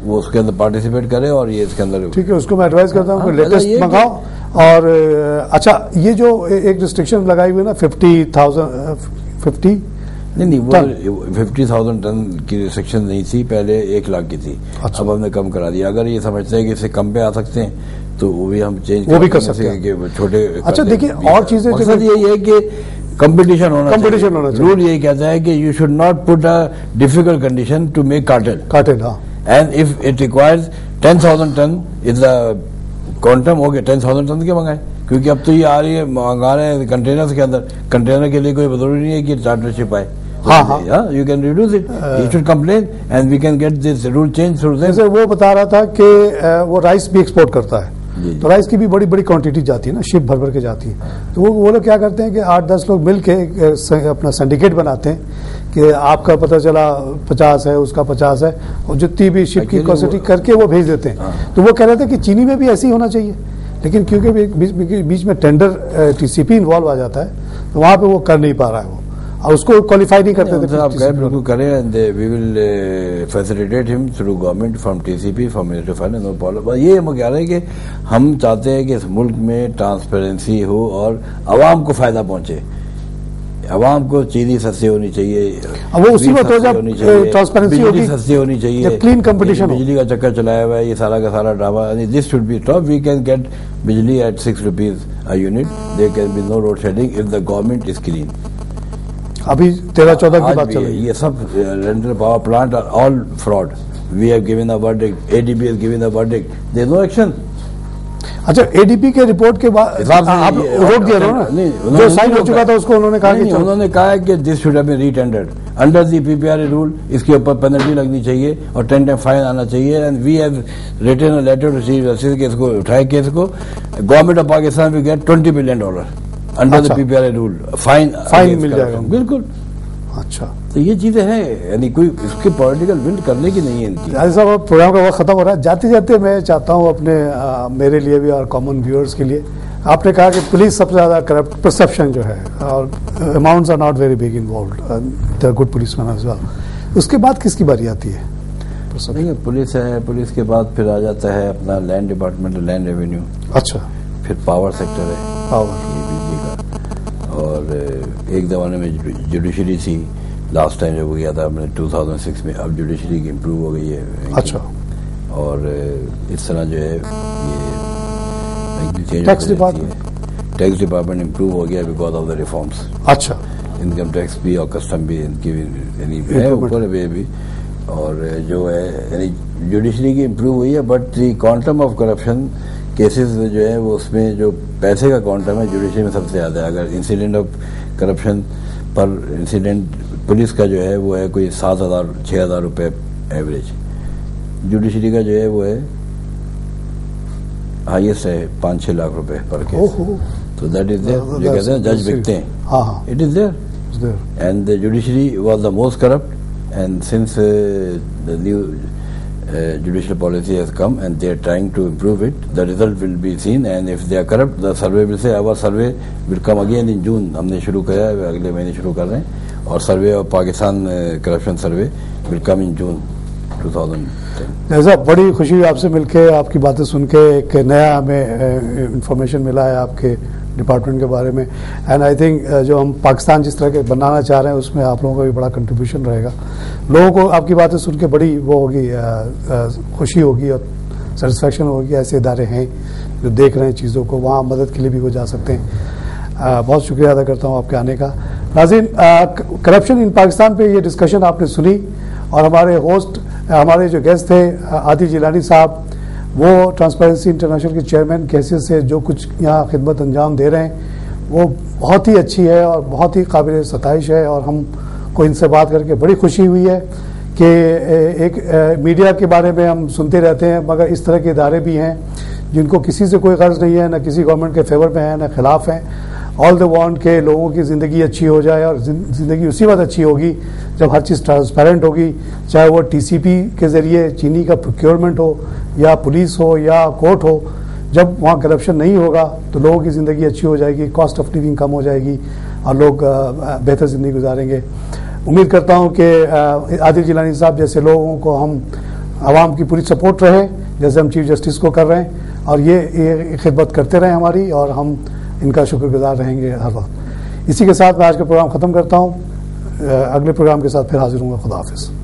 وہ اس کے اندر پارٹیسپیٹ کرے اور یہ اس کے اندر. ٹھیک ہے, اس کو میں ایڈوائز کرتا ہوں کہ لیٹسٹ منگاؤ. اور اچھا یہ جو ایک ریسٹرکشن لگائی ہوئی نا 50,000 نہیں وہ 50,000 ٹن کی ریسٹرکشن نہیں تھی, پہلے 1 لاکھ کی تھی. اب ہم نے کم کرا دیا. اگر یہ سمجھتے ہیں کہ اس سے کم پہ آ سکتے ہیں تو وہ بھی ہم چینج کر سکتے ہیں کہ چھوٹے. اچھا دیکھیے اور چیزیں, مقصد یہی ہے کہ کمپٹیشن ہونا چاہیے. رول یہی کہتا ہے کہ you should not put a difficult condition to make cartel. And if it requires 10,000 ton is the quantum, ہو گیا 10,000 ٹن کے منگائے, کیونکہ اب تو یہ آ رہی ہے منگا رہے ہیں کنٹینر کے اندر. کنٹینر کے لیے کوئی ضروری نہیں ہے کہ چارٹرشپ آئے. You can reduce it. You should complain and we can get this rule change through them. جیسے وہ بتا رہا تھا کہ وہ رائس بھی ایکسپورٹ کرتا ہے, تو رائس کی بھی بڑی بڑی کوانٹٹی جاتی ہے نا, شپ بھر کے جاتی ہے. تو وہ لوگ کیا کرتے ہیں کہ 8-10 لوگ مل کے اپنا سینڈیکیٹ بناتے ہیں کہ آپ کا پتہ چلا 50 ہے, اس کا 50 ہے, اور جتنی بھی شپ کی کوانٹٹی کر کے وہ بھیج دیتے ہیں. تو وہ کہہ رہے تھے کہ چینی میں بھی ایسے ہی ہونا چاہیے, لیکن کیونکہ بیچ میں ٹینڈر TCP انوالو آ جاتا ہے تو وہاں پہ وہ کر نہیں پا رہا ہے, وہ اور اس کو کوالیفائی نہیں کرتے تھے. آپ بالکل کریں اینڈ وی ول فیسیلیٹیٹ ہم through government from TCP from ministry of finance. No problem. یہ ہم کہہ رہے ہیں کہ ہم چاہتے ہیں کہ اس ملک میں ٹرانسپیرنسی ہو اور عوام کو فائدہ پہنچے. عوام کو چیزیں سستی ہونی چاہیے, وہ اسی وقت ٹرانسپیرنسی ہوگی, سستی ہونی چاہیے, کلین کمپٹیشن. بجلی کا چکر چلایا ہوا ہے یہ سارا کا سارا drama. This should be stop. We can get bijli at 6 rupees a unit. There can be no load shedding if the government is clean. ابھی 13-14 کی بات چل رہی ہے. یہ سب rental power plant are all fraud. We have given a verdict, ADB has given a verdict, there is no action. اچھا ADB کے رپورٹ کے بعد آپ روک دیا نا, جو سائن ہو چکا تھا اس کو انہوں نے کہا کہ انہوں نے کہا کہ this should have been re-tendered under the PPRA rule. اس کے اوپر پینلٹی لگنی چاہیے اور 10 ٹائم فائن آنا چاہیے. And we have written a letter to chief justice کہ اس کو اٹھائے کیس کو. Government of Pakistan will get $20 billion under the PPRA rule. Fine مل جائے گا بالکل. اچھا تو یہ چیزیں ہیں, یعنی کوئی اس کے پولیٹیکل ول کرنے کی نہیں ہے ان کی. صاحب پروگرام کا وقت ختم ہو رہا ہے. جاتے جاتے میں چاہتا ہوں اپنے میرے لیے بھی اور کامن ویورز کے لیے, آپ نے کہا کہ پولیس سب سے زیادہ کرپٹ پرسپشن جو ہے, اور amounts are not very big involved, they are good policeman as well. اس کے بعد کس کی باری آتی ہے؟ پولیس ہے. پولیس کے بعد پھر آ جاتا ہے اپنا لینڈ ڈپارٹمنٹ, لینڈ ریونیو. اچھا پھر پاور سیکٹر ہے, پاور بجلی کا. اور ایک زمانے میں جوڈیشری تھی, لاسٹ ٹائم جب وہ گیا تھا 2006 میں. اب جوڈیشری کی امپروو ہو گئی ہے. اچھا. اور اس طرح جو ہے یہ ٹیکس ڈپارٹمنٹ امپروو ہو گیا بیکاز آف دا ریفارمس. اچھا. انکم ٹیکس بھی اور کسٹم بھی ان کی ہے اوپر بھی. اور جو ہے یعنی جوڈیشری کی امپروو ہوئی ہے, but the quantum of corruption cases جو ہے وہ اس میں جو پیسے کا کوانٹم ہے جوڈیشری میں سب سے زیادہ ہے. اگر انسیڈنٹ آف کرپشن پر انسیڈنٹ پولیس کا جو ہے وہ ہے کوئی 7,000-6,000 روپے ایوریج. جوڈیشری کا جو ہے وہ ہے ہائیسٹ ہے 5-6 لاکھ روپے پر کیس. تو دیٹ از دیئر. جو کہتے ہیں جج بکتے ہیں, it is there. And the judiciary was the most corrupt, and since the new judicial policy has come and they are trying to improve it, the result will be seen. And if they are corrupt, the survey will say our survey will come again in June. ہم نے شروع کیا ہے, اگلے مہینے شروع کر رہے ہیں. اور survey of Pakistan corruption survey will come in June 2010. جیسا بڑی خوشی ہوئی آپ سے مل کے, آپ کی باتیں سن کے. ایک نیا ہمیں انفارمیشن ملا ہے آپ کے ڈپارٹمنٹ کے بارے میں. اینڈ آئی تھنک جو ہم پاکستان جس طرح کے بنانا چاہ رہے ہیں اس میں آپ لوگوں کا بھی بڑا کنٹریبیوشن رہے گا. لوگوں کو آپ کی باتیں سن کے بڑی وہ ہوگی, خوشی ہوگی اور سیٹسفیکشن ہوگی. ایسے ادارے ہیں جو دیکھ رہے ہیں چیزوں کو, وہاں مدد کے لیے بھی وہ جا سکتے ہیں. بہت شکریہ ادا کرتا ہوں آپ کے آنے کا. ناظرین, کرپشن ان پاکستان پہ یہ ڈسکشن آپ نے سنی, اور ہمارے ہوسٹ, ہمارے جو گیسٹ تھے عادل جیلانی صاحب, وہ ٹرانسپیرنسی انٹرنیشنل کے چیئرمین کی حیثیت سے جو کچھ یہاں خدمت انجام دے رہے ہیں وہ بہت ہی اچھی ہے اور بہت ہی قابل ستائش ہے. اور ہم کو ان سے بات کر کے بڑی خوشی ہوئی ہے کہ ایک میڈیا کے بارے میں ہم سنتے رہتے ہیں, مگر اس طرح کے ادارے بھی ہیں جن کو کسی سے کوئی غرض نہیں ہے, نہ کسی گورنمنٹ کے فیور میں ہے نہ خلاف ہیں. آل دے وانٹ کہ لوگوں کی زندگی اچھی ہو جائے, اور زندگی اسی وقت اچھی ہوگی جب ہر چیز ٹرانسپیرنٹ ہوگی, چاہے وہ TCP کے ذریعے چینی کا پروکیورمنٹ ہو, یا پولیس ہو, یا کورٹ ہو. جب وہاں کرپشن نہیں ہوگا تو لوگوں کی زندگی اچھی ہو جائے گی, کاسٹ آف لیونگ کم ہو جائے گی, اور لوگ بہتر زندگی گزاریں گے. امید کرتا ہوں کہ عادل جیلانی صاحب جیسے لوگوں کو ہم عوام کی پوری سپورٹ رہے جیسے ہم چیف جسٹس کو کر رہے ہیں, اور یہ خدمت کرتے رہیں ہماری, اور ہم ان کا شکر گزار رہیں گے ہر وقت. اسی کے ساتھ میں آج کا پروگرام ختم کرتا ہوں. اگلے پروگرام کے ساتھ پھر حاضر ہوں گا. خدا حافظ.